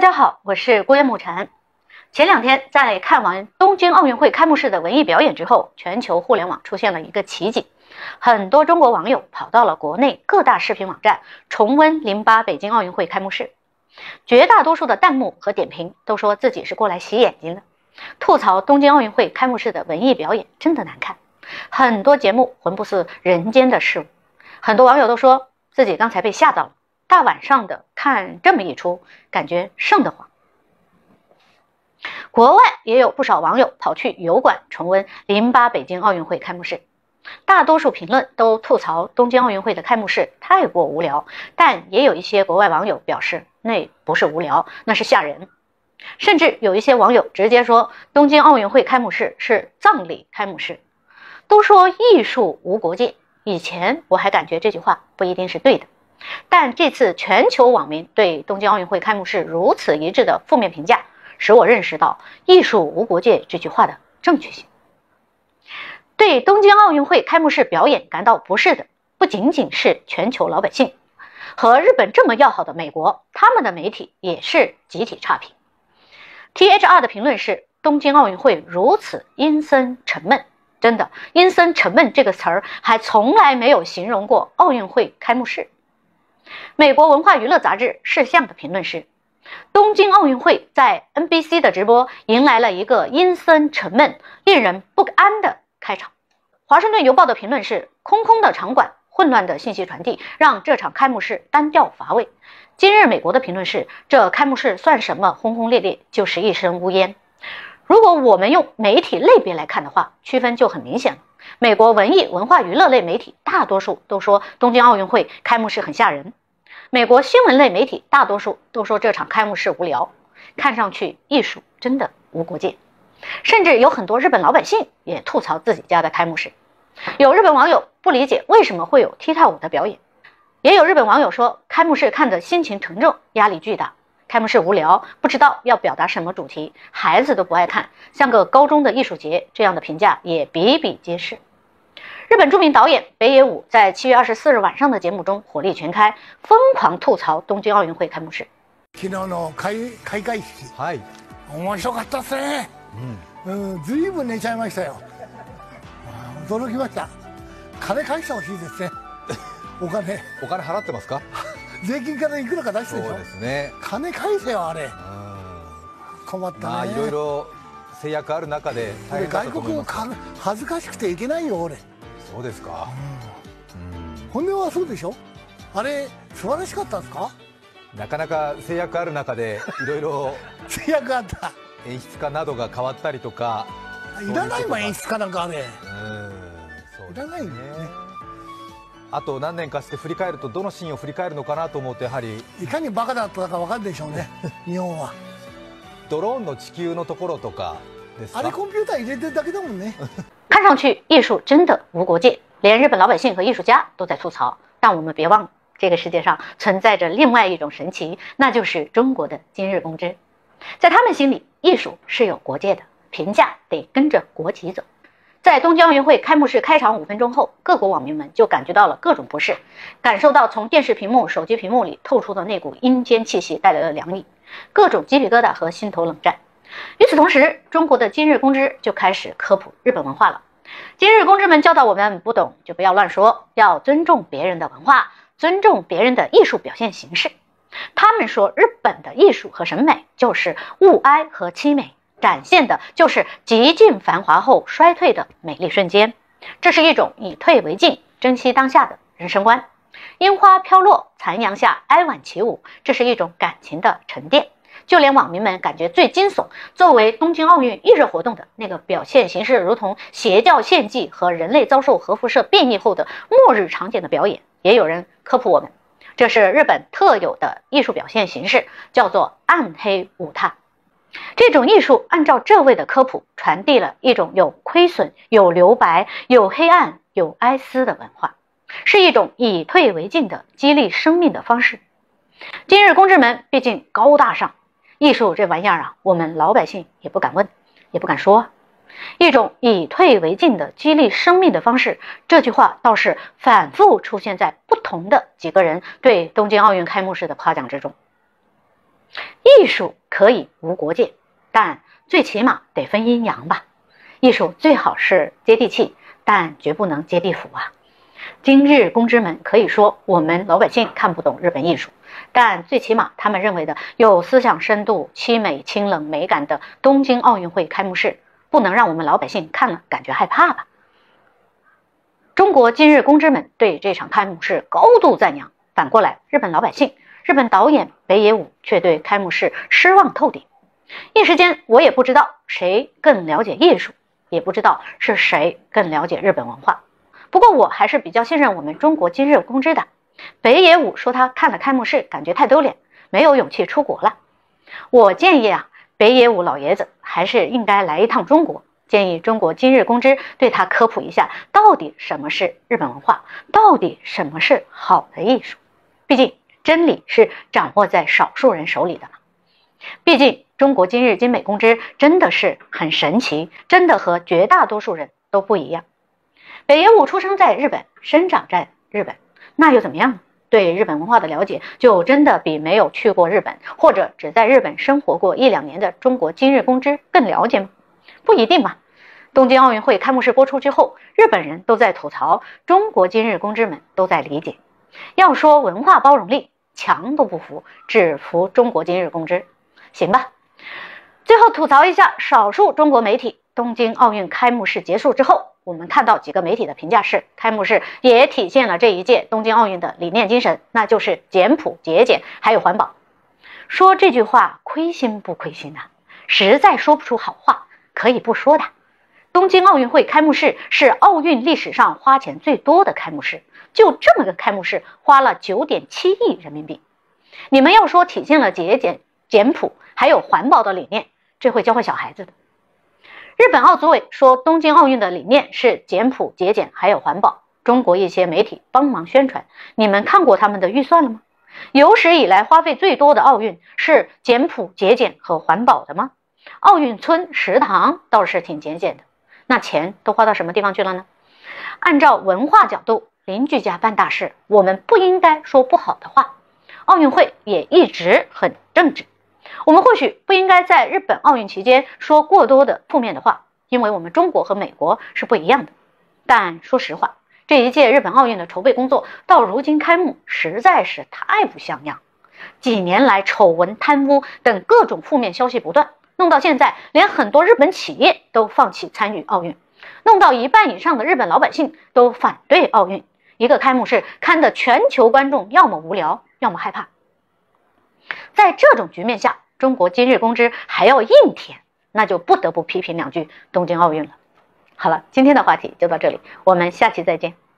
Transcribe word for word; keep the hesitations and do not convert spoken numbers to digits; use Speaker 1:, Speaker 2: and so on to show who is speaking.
Speaker 1: 家好，我是郭元母禅。前两天在看完东京奥运会开幕式的文艺表演之后，全球互联网出现了一个奇景，很多中国网友跑到了国内各大视频网站重温零八北京奥运会开幕式。绝大多数的弹幕和点评都说自己是过来洗眼睛的，吐槽东京奥运会开幕式的文艺表演真的难看，很多节目魂不似人间的事物。很多网友都说自己刚才被吓到了，大晚上的看这么一出，感觉瘆得慌。国外也有不少网友跑去油管重温零八北京奥运会开幕式，大多数评论都吐槽东京奥运会的开幕式太过无聊，但也有一些国外网友表示那不是无聊，那是吓人。甚至有一些网友直接说东京奥运会开幕式是葬礼开幕式。都说艺术无国界，以前我还感觉这句话不一定是对的，但这次全球网民对东京奥运会开幕式如此一致的负面评价，使我认识到艺术无国界这句话的正确性。对东京奥运会开幕式表演感到不适的不仅仅是全球老百姓，和日本这么要好的美国，他们的媒体也是集体差评。 T H R 的评论是东京奥运会如此阴森沉闷，真的阴森沉闷这个词儿还从来没有形容过奥运会开幕式。美国文化娱乐杂志视像的评论是东京奥运会在 N B C 的直播迎来了一个阴森沉闷令人不安的开场。华盛顿邮报的评论是空空的场馆，混乱的信息传递让这场开幕式单调乏味。今日美国的评论是这开幕式算什么轰轰烈烈，就是一身乌烟。如果我们用媒体类别来看的话，区分就很明显了。美国文艺文化娱乐类媒体大多数都说东京奥运会开幕式很吓人，美国新闻类媒体大多数都说这场开幕式无聊，看上去艺术真的无国界。甚至有很多日本老百姓也吐槽自己家的开幕式。有日本网友不理解为什么会有踢踏舞的表演，也有日本网友说开幕式看得心情沉重，压力巨大，开幕式无聊，不知道要表达什么主题，孩子都不爱看，像个高中的艺术节，这样的评价也比比皆是。日本著名导演北野武在七月二十四日晚上的节目中火力全开，疯狂吐槽东京奥运会开幕式。
Speaker 2: 昨日の開開会式、はい、面白かったですね。うん、うん、ずいぶん寝ちゃいましたよ。驚きました。金返してほしいですね。お金。お金払ってますか？税金からいくらか出してでしょ。そうですね。金返せよあれ。困ったね。まあいろいろ制約ある中で大変だったと思います。外国恥ずかしくていけないよ俺。そうですか。本音はそうでしょ。あれ素晴らしかったですか？なかなか制約ある中でいろいろ制約あった。演出家などが変わったりとか。いらないもん演出家なんかあれ。うん、そういらないよね。あと何年かして振り返るとどのシーンを振り返るのかなと思うと、やはりいかにバカだったか分かるでしょうね日本は。ドローンの地球のところとかですか。あれコンピューター入れてるだけだもんね。
Speaker 1: 看上去艺术真的无国界，连日本老百姓和艺术家都在吐槽。但我们别忘了，这个世界上存在着另外一种神奇，那就是中国的今日公知。在他们心里，艺术是有国界的，评价得跟着国旗走。在东京奥运会开幕式开场五分钟后，各国网民们就感觉到了各种不适，感受到从电视屏幕、手机屏幕里透出的那股阴间气息带来的凉意，各种鸡皮疙瘩和心头冷战。与此同时，中国的今日公知就开始科普日本文化了。今日公知们教导我们，不懂就不要乱说，要尊重别人的文化，尊重别人的艺术表现形式。他们说日本的艺术和审美就是物哀和凄美，展现的就是极尽繁华后衰退的美丽瞬间。这是一种以退为进、珍惜当下的人生观。樱花飘落，残阳下哀婉起舞，这是一种感情的沉淀。就连网民们感觉最惊悚，作为东京奥运预热活动的那个表现形式如同邪教献祭和人类遭受核辐射变异后的末日场景的表演，也有人科普我们，这是日本特有的艺术表现形式，叫做暗黑舞踏。这种艺术按照这位的科普传递了一种有亏损、有留白、有黑暗、有哀思的文化，是一种以退为进的激励生命的方式。今日公知们毕竟高大上，艺术这玩意儿啊，我们老百姓也不敢问，也不敢说。一种以退为进的激励生命的方式，这句话倒是反复出现在不同的几个人对东京奥运开幕式的夸奖之中。 艺术可以无国界，但最起码得分阴阳吧。艺术最好是接地气，但绝不能接地府啊。今日公知们可以说我们老百姓看不懂日本艺术，但最起码他们认为的有思想深度、凄美清冷美感的东京奥运会开幕式，不能让我们老百姓看了感觉害怕吧。中国今日公知们对这场开幕式高度赞扬，反过来日本老百姓、日本导演北野武却对开幕式失望透顶。一时间我也不知道谁更了解艺术，也不知道是谁更了解日本文化。不过我还是比较信任我们中国今日公知的。北野武说他看了开幕式感觉太丢脸，没有勇气出国了。我建议啊，北野武老爷子还是应该来一趟中国，建议中国今日公知对他科普一下，到底什么是日本文化，到底什么是好的艺术。毕竟真理是掌握在少数人手里的嘛。毕竟中国今日今美公知真的是很神奇，真的和绝大多数人都不一样。北野武出生在日本，生长在日本，那又怎么样呢？对日本文化的了解就真的比没有去过日本，或者只在日本生活过一两年的中国今日公知更了解吗？不一定嘛。东京奥运会开幕式播出之后，日本人都在吐槽，中国今日公知们都在理解。要说文化包容力，墙都不服，只服中国今日公知。行吧。最后吐槽一下少数中国媒体，东京奥运开幕式结束之后，我们看到几个媒体的评价是，开幕式也体现了这一届东京奥运的理念精神，那就是简朴节俭还有环保。说这句话亏心不亏心啊，实在说不出好话，可以不说的。东京奥运会开幕式是奥运历史上花钱最多的开幕式，就这么个开幕式花了 九点七亿人民币。你们要说体现了节俭、简朴还有环保的理念，这会教会小孩子的。日本奥组委说东京奥运的理念是简朴节俭还有环保，中国一些媒体帮忙宣传，你们看过他们的预算了吗？有史以来花费最多的奥运是简朴节俭和环保的吗？奥运村食堂倒是挺节俭的，那钱都花到什么地方去了呢？按照文化角度，邻居家办大事，我们不应该说不好的话。奥运会也一直很正直，我们或许不应该在日本奥运期间说过多的负面的话，因为我们中国和美国是不一样的。但说实话，这一届日本奥运的筹备工作到如今开幕实在是太不像样，几年来丑闻、贪污等各种负面消息不断，弄到现在连很多日本企业都放弃参与奥运，弄到一半以上的日本老百姓都反对奥运。一个开幕式看得全球观众要么无聊，要么害怕。在这种局面下，中国今日公知还要硬舔，那就不得不批评两句东京奥运了。好了，今天的话题就到这里，我们下期再见。